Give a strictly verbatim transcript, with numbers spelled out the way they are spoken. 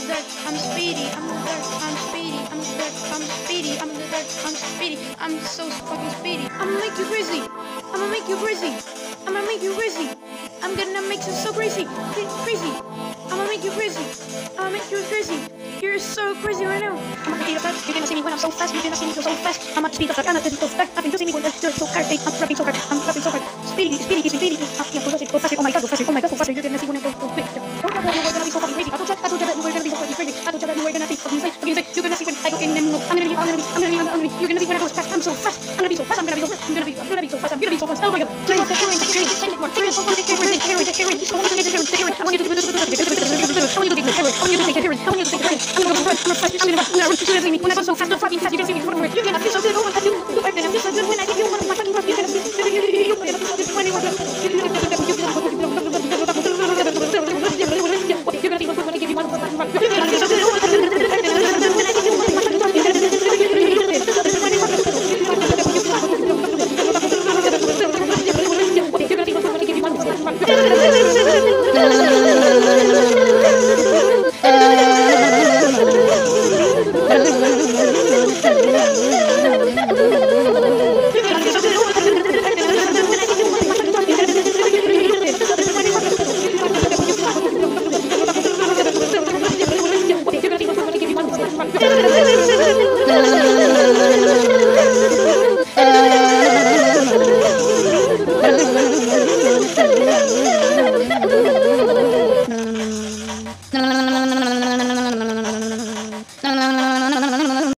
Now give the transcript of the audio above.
dirt, I'm speedy, I'm the dirt, I'm speedy, I'm the dirt, I'm speedy, I'm the dirt, I'm speedy, I'm so fucking speedy. I'ma make you crazy, I'ma make you crazy, I'ma make you crazy, I'm gonna make you so crazy, crazy, I'ma make you crazy, I'ma make you crazy, you're so crazy right now. I'ma speed up fast, you're gonna see me when I'm so fast, you're gonna see me go so fast, I'ma speed up fast, I'm so fast, I think you see me when I'm so hard, I'm rapping so hard, I'm rapping so hard, speedy, speedy, speedy, speedy, I'm go faster, go faster, oh my god, go faster, oh my god, go faster, you're gonna see when I go so quick. We're gonna be so fucking crazy. I told you, I told you that we were gonna be so fucking crazy. I told you that we were gonna be fucking insane, fucking insane. You're gonna see when I go in and move. I'm gonna be, I'm gonna be, I'm gonna be, I'm gonna be. You're gonna be when I go fast. I'm so fast. I'm gonna be so fast. I'm gonna be so fast. I'm gonna be, I'm gonna be so fast. I'm gonna be so fast. Oh my god. Take off the heroin, take heroin, take more. Take more, take heroin, take heroin, take heroin. I want you to take heroin, take heroin. I want you to do this, do this, do this, do this, do this. I want you to take heroin. I want you to take heroin. I want you to take heroin. I'm gonna go run. I'm gonna run. I'm gonna run. I'm gonna run. You're gonna see me when I go so fast, so fucking fast. You're gonna see me run away. You're gonna feel so good. Oh my god, you, you are gonna feel so good when I give you one of my fucking runs. You're gonna see, you're gonna feel so good when I go. You're gonna feel when I give you one of my fucking runs. You're gonna feel so good when I give you one of my fucking runs.